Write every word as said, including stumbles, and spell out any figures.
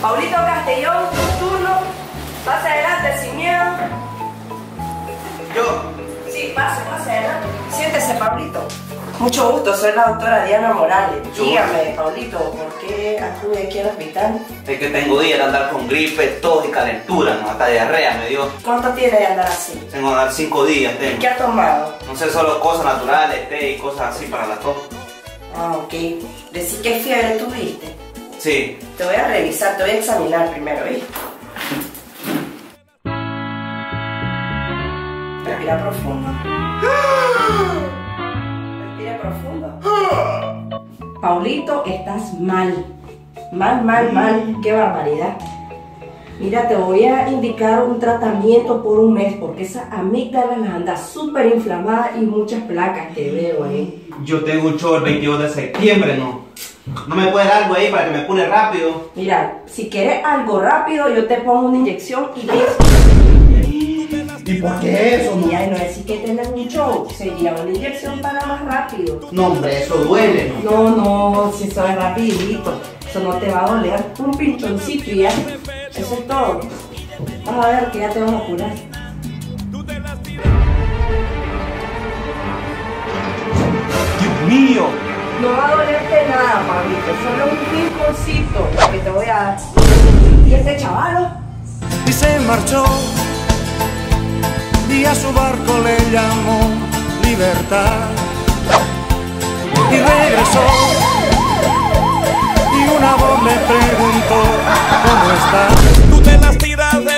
Paulito Castellón, turno. Pase adelante sin miedo. Yo. Sí, pase, pase adelante. Siéntese, Paulito. Mucho gusto, soy la doctora Diana Morales. Dígame, Paulito, ¿por qué acude aquí al hospital? Es que tengo días de andar con gripe, tos y calentura, ¿no? Hasta diarrea me dio. ¿Cuánto tiene de andar así? Tengo que andar cinco días, tengo. ¿Qué ha tomado? No sé, solo cosas naturales, té y cosas así para la tos. Ah, ok. ¿Decí qué fiebre tuviste? Sí. Te voy a revisar, te voy a examinar primero, ¿viste? Respira profundo. Respira profundo. Paulito, estás mal. Mal, mal, mal. Qué barbaridad. Mira, te voy a indicar un tratamiento por un mes porque esa amígdala las anda súper inflamada y muchas placas que veo ahí. Yo tengo un show el veintidós de septiembre, ¿no? ¿No me puede dar algo ahí para que me cure rápido? Mira, si quieres algo rápido, yo te pongo una inyección y listo. ¿Y por qué eso? Y ya no es que tenés un show, sería una inyección para más rápido. No, hombre, eso duele, ¿no? No, no, si eso es rapidito, eso no te va a doler. Un pinchoncito y ya, eso es todo. Vas a ver que ya te vamos a curar. ¡Dios mío! No va a dolerte nada, Pablito, solo un pinchoncito que te voy a dar. ¿Y este chavalo? Y se marchó, y a su barco le llamó Libertad. Y regresó, y una voz le preguntó, ¿cómo estás? Tú te las tiras de